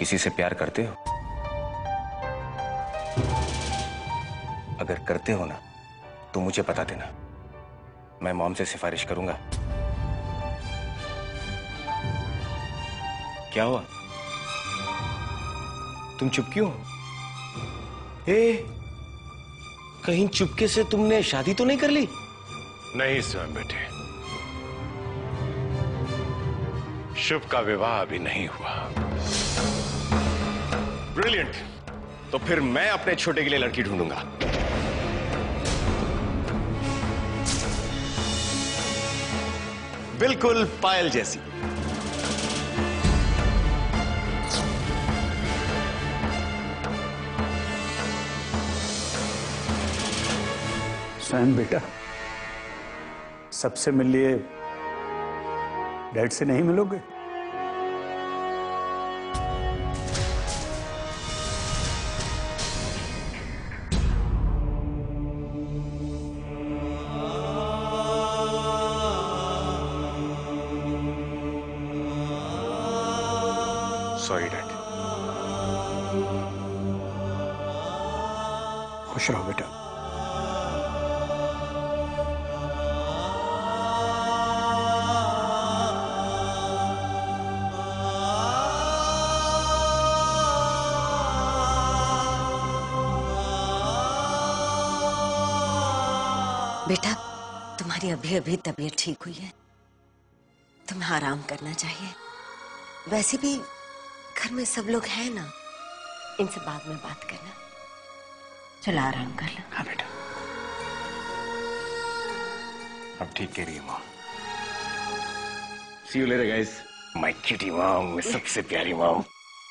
किसी से प्यार करते हो? अगर करते हो ना तो मुझे बता देना, मैं मॉम से सिफारिश करूंगा। क्या हुआ? तुम चुप क्यों? कहीं चुपके से तुमने शादी तो नहीं कर ली? नहीं स्वयं बेटे, शुभ का विवाह अभी नहीं हुआ। ब्रिलियंट। तो फिर मैं अपने छोटे के लिए लड़की ढूंढूंगा। बिल्कुल पायल जैसी। स्वयं बेटा, सबसे मिल लिए, डैड से नहीं मिलोगे? Sorry dad. खुश रहो बेटा। बेटा, तुम्हारी अभी अभी तबीयत ठीक हुई है, तुम्हें आराम करना चाहिए। वैसे भी घर में सब लोग हैं ना, इनसे बाद में बात करना। चलो आराम कर लो। हाँ बेटा। अब ठीक कह रही है mom. See you later guys. My cutie mom, मेरी सबसे प्यारी मॉम।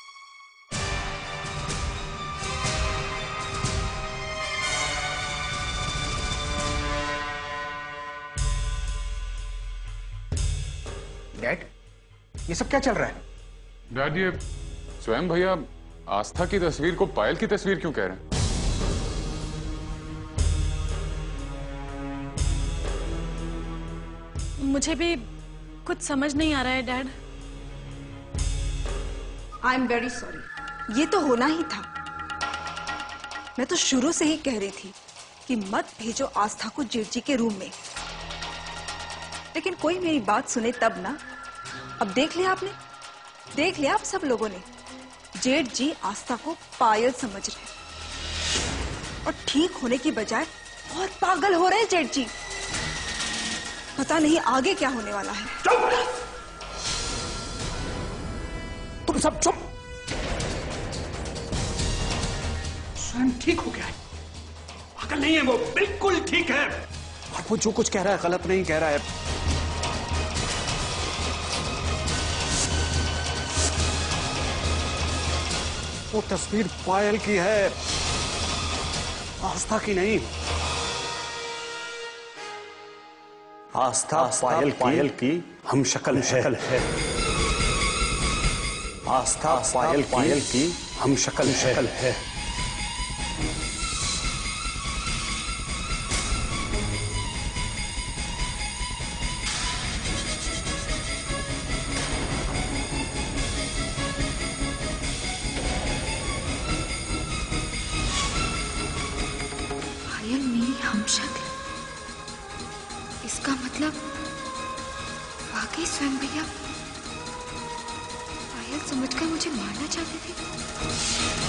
डैड, ये सब क्या चल रहा है? डैड, ये स्वयं भैया आस्था की तस्वीर को पायल की तस्वीर क्यों कह रहे हैं? मुझे भी कुछ समझ नहीं आ रहा है dad. I am very sorry. ये तो होना ही था। मैं तो शुरू से ही कह रही थी कि मत भेजो आस्था को जेठ जी के रूम में, लेकिन कोई मेरी बात सुने तब ना। अब देख लिया आपने, देख लिया आप सब लोगों ने, जेठ जी आस्था को पायल समझ रहे और ठीक होने की बजाय और पागल हो रहे जेठ जी। पता नहीं आगे क्या होने वाला है। चुप! तुम सब चुप! स्वयं ठीक हो गया है, पागल नहीं है वो, बिल्कुल ठीक है। और वो जो कुछ कह रहा है गलत नहीं कह रहा है। वो तस्वीर पायल की है, आस्था की नहीं। आस्था पायल की हम शक्ल है। आस्था पायल की हम शक्ल है। पायल मेरी हमशक्ल, इसका मतलब वाकई स्वयं भैया पायल समझकर मुझे मारना चाहते थे।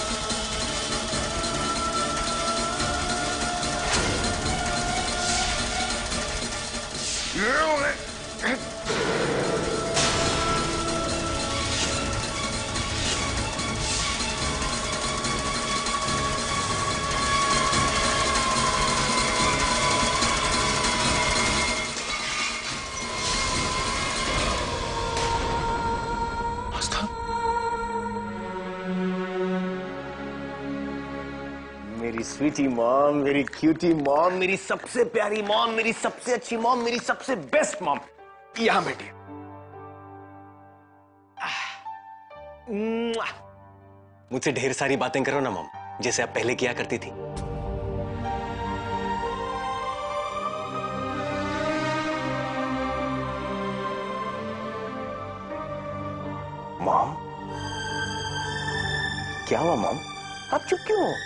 मेरी स्वीटी मॉम, मेरी क्यूटी मॉम, मेरी सबसे प्यारी मॉम, मेरी सबसे अच्छी मॉम, मेरी सबसे बेस्ट मॉम, यहां बैठी। मुझसे ढेर सारी बातें करो ना मॉम, जैसे आप पहले किया करती थी। मॉम, क्या हुआ मॉम, आप चुप क्यों हो?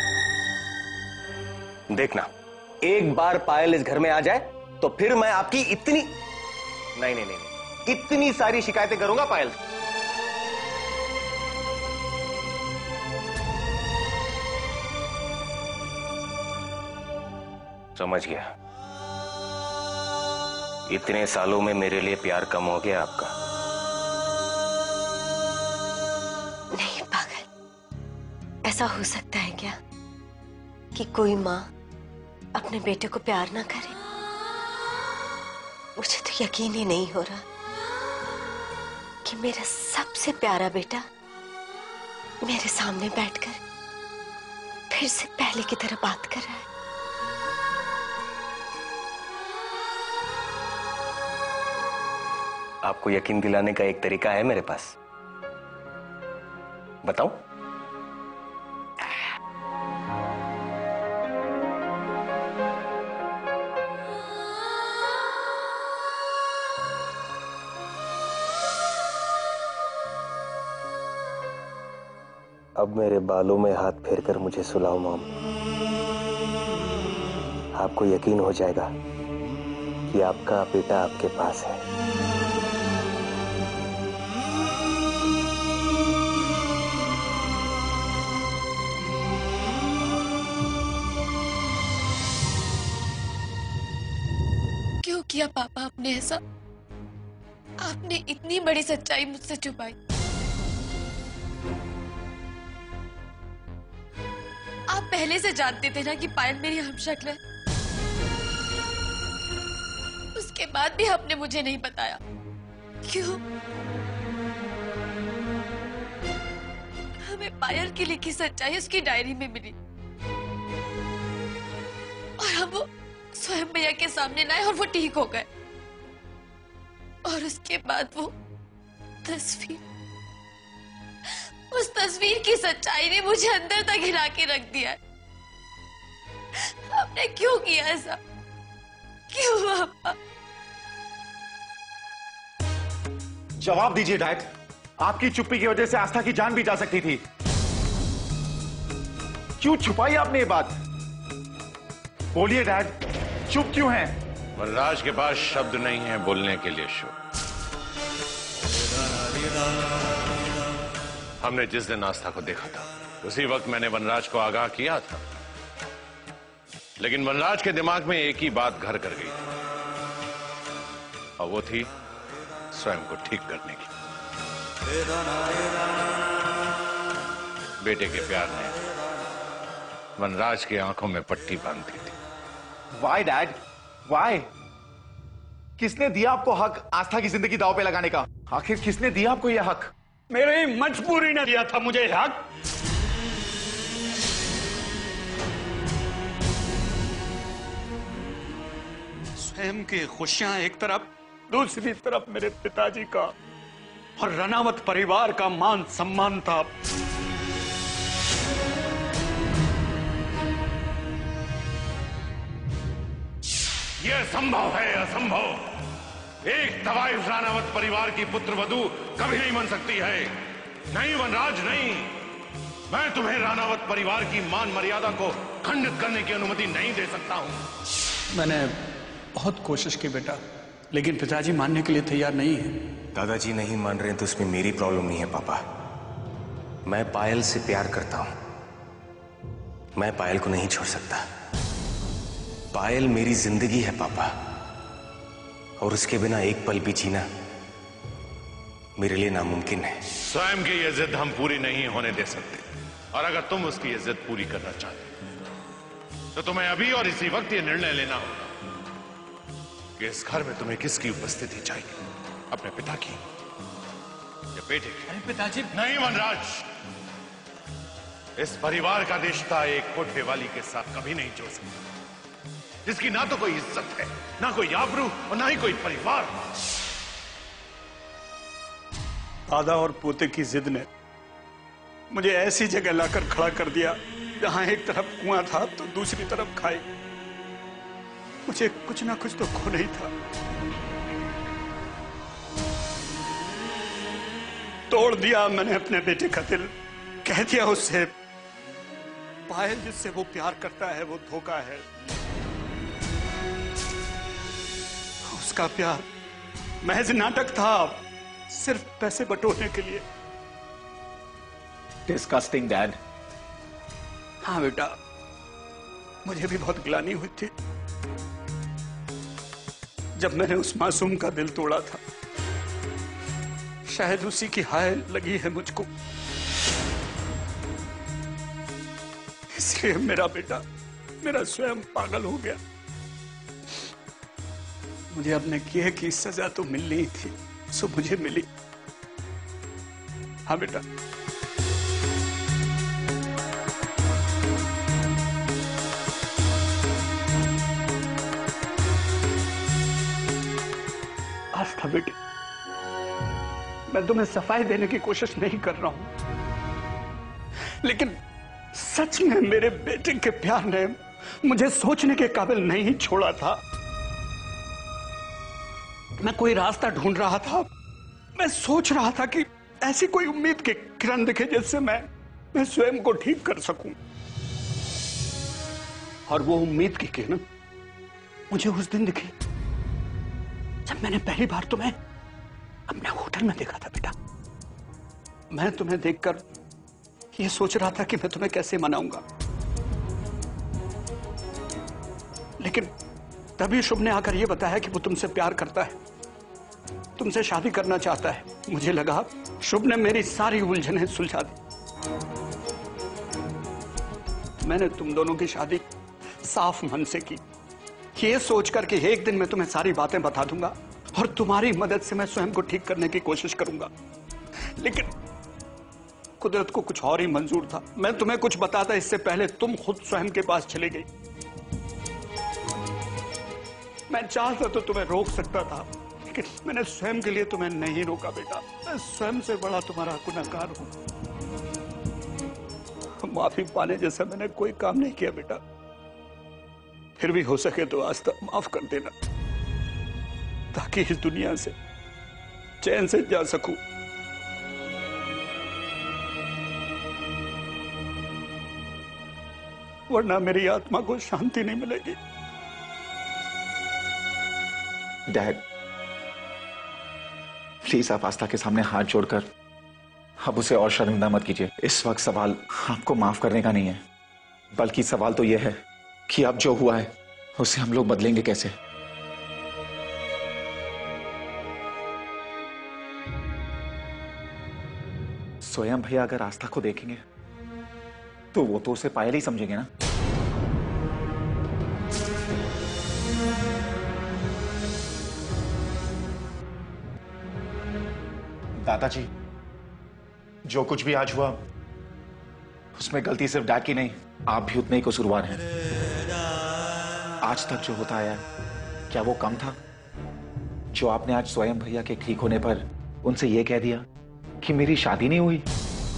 देखना, एक बार पायल इस घर में आ जाए तो फिर मैं आपकी इतनी नहीं, इतनी सारी शिकायतें करूंगा पायल। समझ गया, इतने सालों में मेरे लिए प्यार कम हो गया आपका। नहीं पागल, ऐसा हो सकता है क्या कि कोई माँ अपने बेटे को प्यार ना करे? मुझे तो यकीन ही नहीं हो रहा कि मेरा सबसे प्यारा बेटा मेरे सामने बैठकर फिर से पहले की तरह बात कर रहा है। आपको यकीन दिलाने का एक तरीका है मेरे पास, बताऊं? अब मेरे बालों में हाथ फेरकर मुझे सुलाओ मॉम। आपको यकीन हो जाएगा कि आपका बेटा आपके पास है। क्यों किया पापा आपने ऐसा? आपने इतनी बड़ी सच्चाई मुझसे छुपाई। आप पहले से जानते थे ना कि पायल मेरी हमशक्ल है। उसके बाद भी आपने मुझे नहीं बताया, क्यों? हमें पायल की लिखी सच्चाई उसकी डायरी में मिली और हम वो स्वयं भैया के सामने लाए और वो ठीक हो गए। और उसके बाद वो तस्वीर, उस तस्वीर की सच्चाई ने मुझे अंदर तक हिला के रख दिया है। आपने क्यों किया ऐसा? क्यों पापा? जवाब दीजिए डैड, आपकी चुप्पी की वजह से आस्था की जान भी जा सकती थी। क्यों छुपाई आपने ये बात? बोलिए डैड, चुप क्यों हैं? वनराज के पास शब्द नहीं है बोलने के लिए शुभ। हमने जिस दिन आस्था को देखा था उसी वक्त मैंने वनराज को आगाह किया था, लेकिन वनराज के दिमाग में एक ही बात घर कर गई थी और वो थी स्वयं को ठीक करने की। बेटे के प्यार ने वनराज की आंखों में पट्टी बांध दी थी। Why dad, why? किसने दिया आपको हक आस्था की जिंदगी दांव पे लगाने का? आखिर किसने दिया आपको यह हक? मेरी मजबूरी ने दिया था मुझे यह हक। स्वयं की खुशियां एक तरफ, दूसरी तरफ मेरे पिताजी का और रनावत परिवार का मान सम्मान था। यह संभव है असंभव। एक तवाइफ रानावत परिवार की पुत्र वधू कभी नहीं बन सकती है। नहीं वनराज, नहीं। मैं तुम्हें रानावत परिवार की मान मर्यादा को खंडित करने की अनुमति नहीं दे सकता हूं। मैंने बहुत कोशिश की बेटा, लेकिन पिताजी मानने के लिए तैयार नहीं है। दादाजी नहीं मान रहे तो उसमें मेरी प्रॉब्लम नहीं है पापा। मैं पायल से प्यार करता हूं, मैं पायल को नहीं छोड़ सकता। पायल मेरी जिंदगी है पापा, और उसके बिना एक पल भी जीना मेरे लिए नामुमकिन है। स्वयं की यह जिद हम पूरी नहीं होने दे सकते, और अगर तुम उसकी यह जिद पूरी करना चाहते तो तुम्हें अभी और इसी वक्त यह निर्णय लेना होगा कि इस घर में तुम्हें किसकी उपस्थिति चाहिए, अपने पिता की या बेटे की? पिताजी नहीं वनराज, इस परिवार का रिश्ता एक कोठे वाली के साथ कभी नहीं जोड़ सकता, जिसकी ना तो कोई इज्जत है, ना कोई आबरू और ना ही कोई परिवार। दादा और पोते की जिद ने मुझे ऐसी जगह लाकर खड़ा कर दिया जहां एक तरफ कुआं था तो दूसरी तरफ खाई। मुझे कुछ ना कुछ तो खो नहीं था। तोड़ दिया मैंने अपने बेटे का दिल, कह दिया उससे, पायल जिससे वो प्यार करता है वो धोखा है। उसका प्यार महज नाटक था, सिर्फ पैसे बटोरने के लिए। Disgusting dad. हाँ बेटा, मुझे भी बहुत ग्लानि हुई थी जब मैंने उस मासूम का दिल तोड़ा था। शायद उसी की हाय लगी है मुझको, इसलिए मेरा बेटा, मेरा स्वयं पागल हो गया। मुझे अपने किए की सजा तो मिलनी ही थी, सो मुझे मिली। हाँ बेटा। आस्था बेटी, मैं तुम्हें सफाई देने की कोशिश नहीं कर रहा हूं, लेकिन सच में मेरे बेटे के प्यार ने मुझे सोचने के काबिल नहीं छोड़ा था। मैं कोई रास्ता ढूंढ रहा था, मैं सोच रहा था कि ऐसी कोई उम्मीद की किरण दिखे जिससे मैं स्वयं को ठीक कर सकूं। और वो उम्मीद की किरण मुझे उस दिन दिखी जब मैंने पहली बार तुम्हें अपने होटल में देखा था बेटा। मैं तुम्हें देखकर ये सोच रहा था कि मैं तुम्हें कैसे मनाऊंगा, लेकिन तभी शुभ ने आकर यह बताया कि वो तुमसे प्यार करता है, तुमसे शादी करना चाहता है। मुझे लगा शुभ ने मेरी सारी उलझनें सुलझा दी। मैंने तुम दोनों की शादी साफ मन से की, ये सोचकर कि एक दिन मैं तुम्हें सारी बातें बता दूंगा और तुम्हारी मदद से मैं स्वयं को ठीक करने की कोशिश करूंगा। लेकिन कुदरत को कुछ और ही मंजूर था। मैं तुम्हें कुछ बताता इससे पहले तुम खुद स्वयं के पास चली गई। मैं चाहता तो तुम्हें रोक सकता था, लेकिन मैंने स्वयं के लिए तुम्हें नहीं रोका बेटा। मैं स्वयं से बड़ा तुम्हारा गुनहगार हूं। माफी पाने जैसा मैंने कोई काम नहीं किया बेटा। फिर भी हो सके तो आस्था माफ कर देना, ताकि इस दुनिया से चैन से जा सकूं। वरना मेरी आत्मा को शांति नहीं मिलेगी। डैड, प्लीज आप आस्था के सामने हाथ जोड़कर अब उसे और शर्मिंदा मत कीजिए। इस वक्त सवाल आपको माफ करने का नहीं है, बल्कि सवाल तो यह है कि अब जो हुआ है उसे हम लोग बदलेंगे कैसे। स्वयं भैया अगर आस्था को देखेंगे तो वो तो उसे पायल ही समझेंगे ना। दादाजी, जो कुछ भी आज हुआ उसमें गलती सिर्फ डैड की नहीं, आप भी उतने ही कसूरवार हैं। आज तक जो होता आया क्या वो कम था? जो आपने आज स्वयं भैया के ठीक होने पर उनसे यह कह दिया कि मेरी शादी नहीं हुई,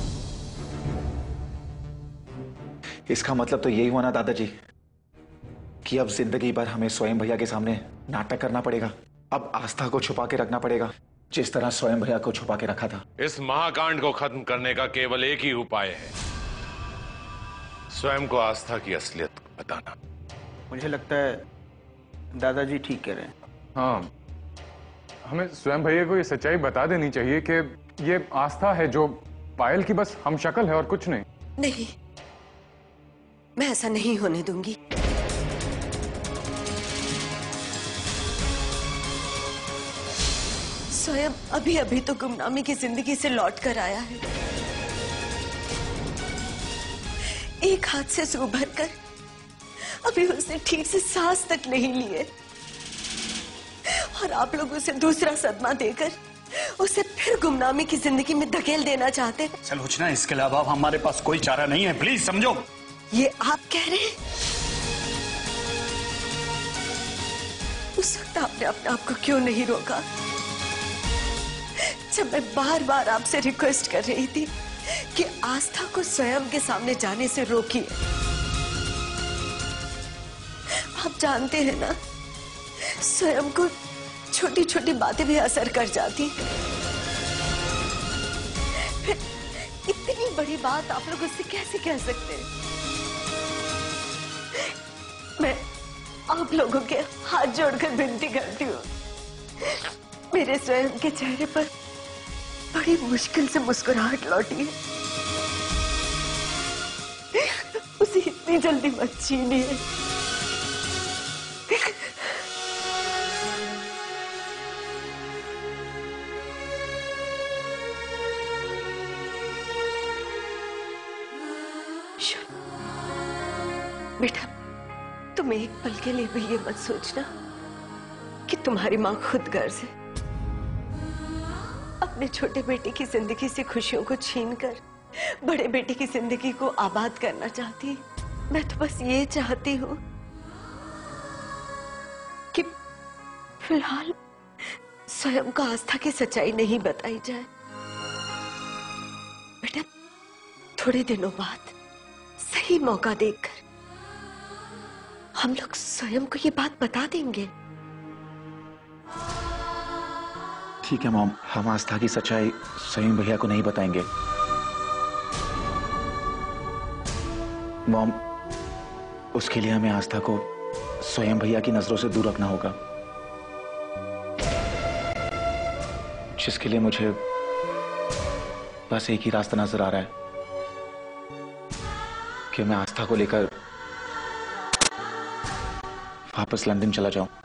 इसका मतलब तो यही हुआ ना दादाजी कि अब जिंदगी भर हमें स्वयं भैया के सामने नाटक करना पड़ेगा। अब आस्था को छुपा के रखना पड़ेगा, जिस तरह स्वयं भैया को छुपा के रखा था। इस महाकांड को खत्म करने का केवल एक ही उपाय है, स्वयं को आस्था की असलियत बताना। मुझे लगता है दादाजी ठीक कह रहे हैं। हाँ, हमें स्वयं भैया को ये सच्चाई बता देनी चाहिए कि ये आस्था है जो पायल की बस हम शक्ल है और कुछ नहीं। नहीं, मैं ऐसा नहीं होने दूंगी। स्वयं अभी अभी तो गुमनामी की जिंदगी से लौट कर आया है। एक हादसे से उभर कर अभी उसने ठीक से सांस तक नहीं लिए, और आप लोग उसे दूसरा सदमा देकर उसे फिर गुमनामी की जिंदगी में धकेल देना चाहते हैं। सलोचना, इसके अलावा हमारे पास कोई चारा नहीं है, प्लीज समझो। ये आप कह रहे हैं? उस वक्त आपने अपने आप को क्यों नहीं रोका, जब मैं बार बार आपसे रिक्वेस्ट कर रही थी कि आस्था को स्वयं के सामने जाने से रोकिए? आप जानते हैं ना, स्वयं को छोटी छोटी बातें भी असर कर जाती। फिर इतनी इतनी बड़ी बात आप लोग उससे कैसे कह सकते हैं? मैं आप लोगों के हाथ जोड़कर विनती करती हूँ, मेरे स्वयं के चेहरे पर बड़ी मुश्किल से मुस्कुराहट लौटी है, उसे इतनी जल्दी मत छीनिए। बेटा, तुम एक पल के लिए भी ये मत सोचना कि तुम्हारी माँ खुद गर्ज है अपने छोटे बेटे की जिंदगी से खुशियों को छीनकर बड़े बेटे की जिंदगी को आबाद करना चाहती है। मैं तो बस ये चाहती हूँ कि फिलहाल स्वयं को आस्था की सच्चाई नहीं बताई जाए। बेटा, थोड़े दिनों बाद सही मौका देखकर हम लोग स्वयं को ये बात बता देंगे। ठीक है मॉम, हम आस्था की सच्चाई स्वयं भैया को नहीं बताएंगे। मॉम, उसके लिए हमें आस्था को स्वयं भैया की नजरों से दूर रखना होगा, जिसके लिए मुझे बस एक ही रास्ता नजर आ रहा है कि मैं आस्था को लेकर वापस लंदन चला जाऊं।